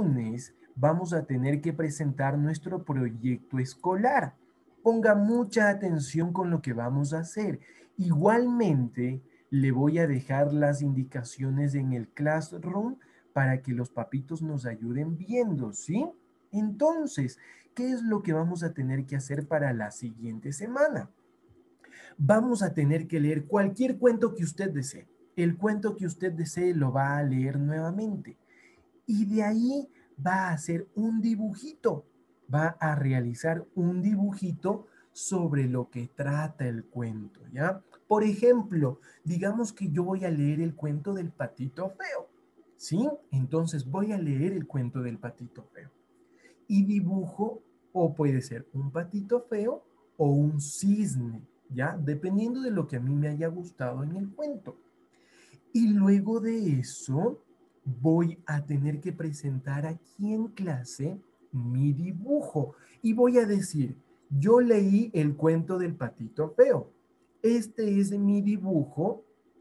lunes vamos a tener que presentar nuestro proyecto escolar. Ponga mucha atención con lo que vamos a hacer. Igualmente, le voy a dejar las indicaciones en el Classroom para que los papitos nos ayuden viendo, ¿sí? Entonces, ¿qué es lo que vamos a tener que hacer para la siguiente semana? Vamos a tener que leer cualquier cuento que usted desee. El cuento que usted desee lo va a leer nuevamente. Y de ahí va a hacer un dibujito. Va a realizar un dibujito sobre lo que trata el cuento, ¿ya? Por ejemplo, digamos que yo voy a leer el cuento del patito feo, ¿sí? Entonces voy a leer el cuento del patito feo. Y dibujo, o puede ser un patito feo o un cisne, ¿ya? Dependiendo de lo que a mí me haya gustado en el cuento. Y luego de eso, voy a tener que presentar aquí en clase mi dibujo. Y voy a decir, yo leí el cuento del patito feo. Este es mi dibujo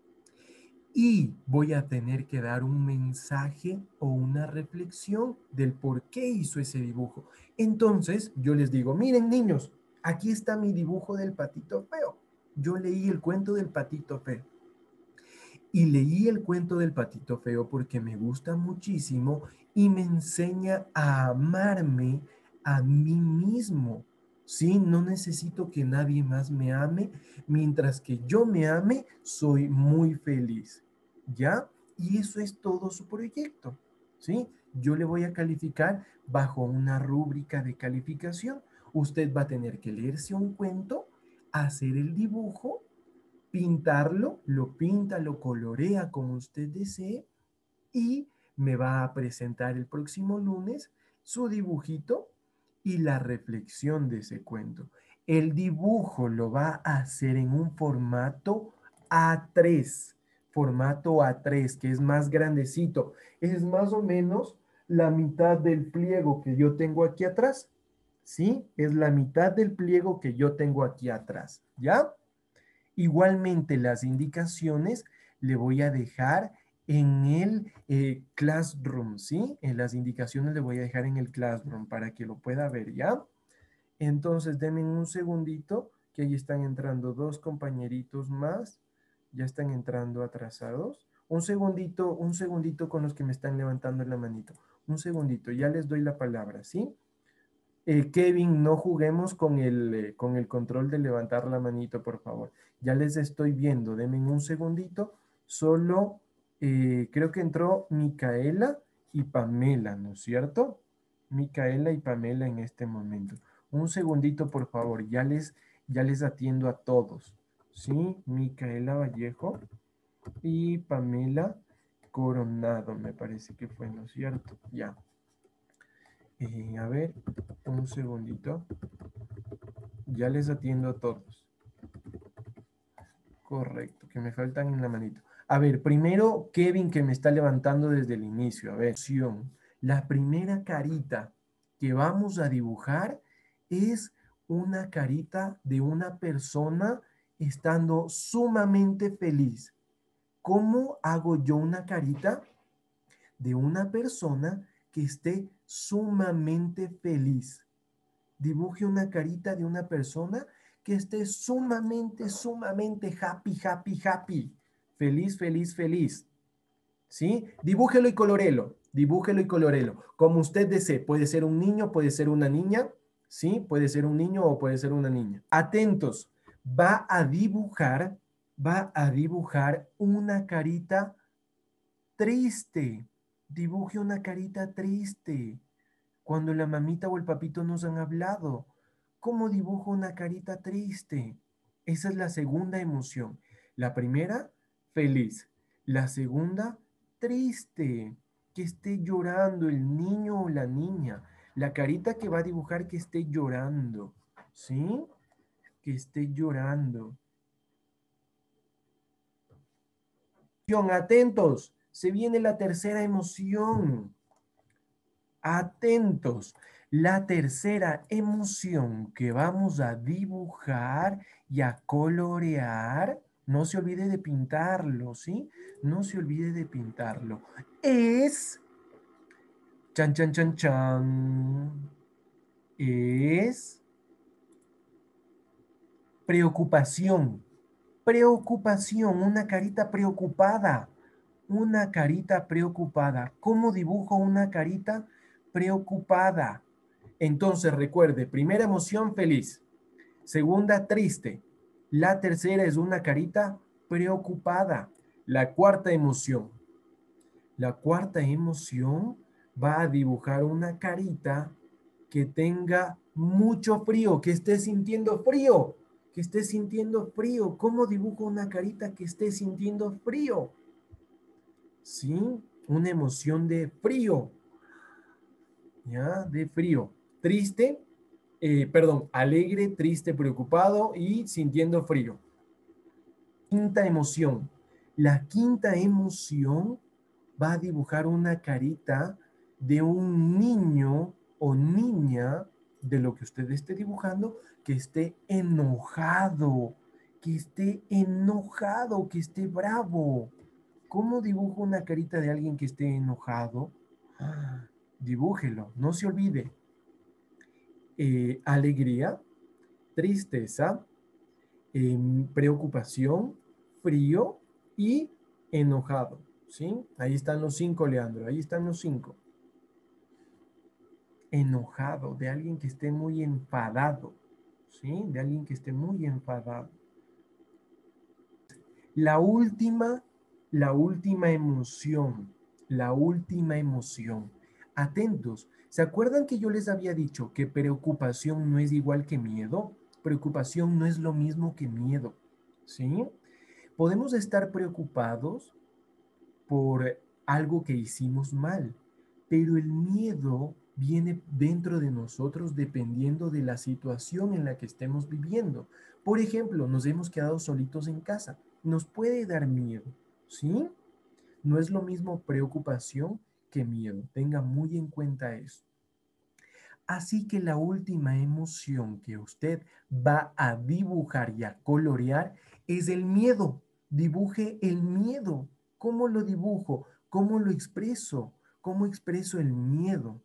y voy a tener que dar un mensaje o una reflexión del por qué hizo ese dibujo. Entonces, yo les digo, miren niños, aquí está mi dibujo del patito feo. Yo leí el cuento del patito feo. Y leí el cuento del patito feo porque me gusta muchísimo y me enseña a amarme a mí mismo. Sí, no necesito que nadie más me ame. Mientras que yo me ame, soy muy feliz. ¿Ya? Y eso es todo su proyecto. ¿Sí? Yo le voy a calificar bajo una rúbrica de calificación. Usted va a tener que leerse un cuento, hacer el dibujo, pintarlo, lo pinta, lo colorea como usted desee y me va a presentar el próximo lunes su dibujito y la reflexión de ese cuento. El dibujo lo va a hacer en un formato A3, que es más grandecito. Es más o menos la mitad del pliego que yo tengo aquí atrás. ¿Sí? Es la mitad del pliego que yo tengo aquí atrás. ¿Ya? Igualmente las indicaciones le voy a dejar en el Classroom, ¿sí? En las indicaciones le voy a dejar en el Classroom para que lo pueda ver, ¿ya? Entonces, denme un segundito, que ahí están entrando dos compañeritos más. Ya están entrando atrasados. Un segundito con los que me están levantando la manito. Un segundito, ya les doy la palabra, ¿sí? Kevin, no juguemos con el control de levantar la manito, por favor. Ya les estoy viendo, denme un segundito. Solo creo que entró Micaela y Pamela, ¿no es cierto? Micaela y Pamela en este momento. Un segundito, por favor, ya les atiendo a todos. ¿Sí? Micaela Vallejo y Pamela Coronado, me parece que fue, ¿no es cierto? Ya. A ver, un segundito. Ya les atiendo a todos. Correcto, que me faltan en la manito. A ver, primero Kevin que me está levantando desde el inicio. A ver, la primera carita que vamos a dibujar es una carita de una persona estando sumamente feliz. ¿Cómo hago yo una carita de una persona que esté sumamente feliz? Dibuje una carita de una persona que esté sumamente happy, happy, happy. Feliz, feliz, feliz. ¿Sí? Dibújelo y colorelo. Dibújelo y colorelo. Como usted desee. Puede ser un niño, puede ser una niña. ¿Sí? Puede ser un niño o puede ser una niña. Atentos. Va a dibujar una carita triste. Dibuje una carita triste cuando la mamita o el papito nos han hablado. ¿Cómo dibujo una carita triste? Esa es la segunda emoción. La primera, feliz. La segunda, triste. Que esté llorando el niño o la niña. La carita que va a dibujar que esté llorando. ¿Sí? Que esté llorando. Atentos. Se viene la tercera emoción. Atentos. La tercera emoción que vamos a dibujar y a colorear, no se olvide de pintarlo, ¿sí? No se olvide de pintarlo. Es Chan, chan, chan, chan. Es preocupación. Preocupación, una carita preocupada. Una carita preocupada. ¿Cómo dibujo una carita preocupada? Entonces recuerde, primera emoción feliz, segunda triste, la tercera es una carita preocupada. La cuarta emoción. La cuarta emoción va a dibujar una carita que tenga mucho frío, que esté sintiendo frío, que esté sintiendo frío. ¿Cómo dibujo una carita que esté sintiendo frío? ¿Sí? Una emoción de frío, ¿ya? De frío. Triste, perdón, alegre, triste, preocupado y sintiendo frío. Quinta emoción. La quinta emoción va a dibujar una carita de un niño o niña, de lo que usted esté dibujando, que esté enojado, que esté bravo. ¿Cómo dibujo una carita de alguien que esté enojado? Dibújelo, no se olvide. Alegría, tristeza, preocupación, frío y enojado. ¿Sí? Ahí están los cinco, Leandro. Ahí están los cinco. Enojado, de alguien que esté muy enfadado. ¿Sí? De alguien que esté muy enfadado. La última, la última emoción. La última emoción. Atentos. ¿Se acuerdan que yo les había dicho que preocupación no es igual que miedo? Preocupación no es lo mismo que miedo. ¿Sí? Podemos estar preocupados por algo que hicimos mal, pero el miedo viene dentro de nosotros dependiendo de la situación en la que estemos viviendo. Por ejemplo, nos hemos quedado solitos en casa. Nos puede dar miedo, ¿sí? No es lo mismo preocupación que miedo. Tenga muy en cuenta eso. Así que la última emoción que usted va a dibujar y a colorear es el miedo. Dibuje el miedo. ¿Cómo lo dibujo? ¿Cómo lo expreso? ¿Cómo expreso el miedo?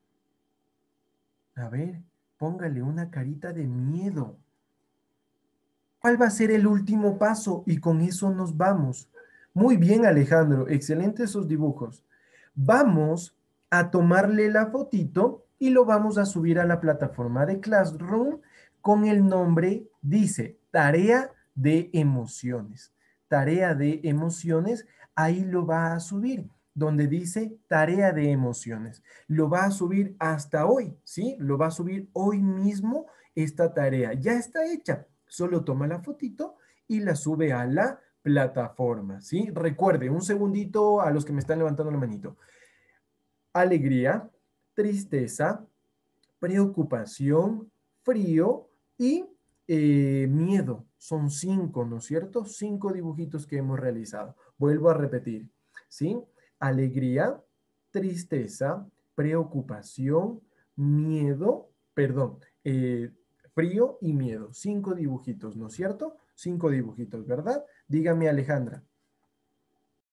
A ver, póngale una carita de miedo. ¿Cuál va a ser el último paso? Y con eso nos vamos. Muy bien, Alejandro. Excelentes esos dibujos. Vamos a tomarle la fotito y lo vamos a subir a la plataforma de Classroom con el nombre, dice, tarea de emociones. Tarea de emociones, ahí lo va a subir, donde dice tarea de emociones. Lo va a subir hasta hoy, ¿sí? Lo va a subir hoy mismo esta tarea. Ya está hecha. Solo toma la fotito y la sube a la plataforma, ¿sí? Recuerde, un segundito a los que me están levantando la manito. Alegría, tristeza, preocupación, frío y miedo. Son cinco, ¿no es cierto? Cinco dibujitos que hemos realizado. Vuelvo a repetir, ¿sí? Alegría, tristeza, preocupación, miedo, perdón, frío y miedo. Cinco dibujitos, ¿no es cierto? Cinco dibujitos, ¿verdad? Dígame, Alejandra.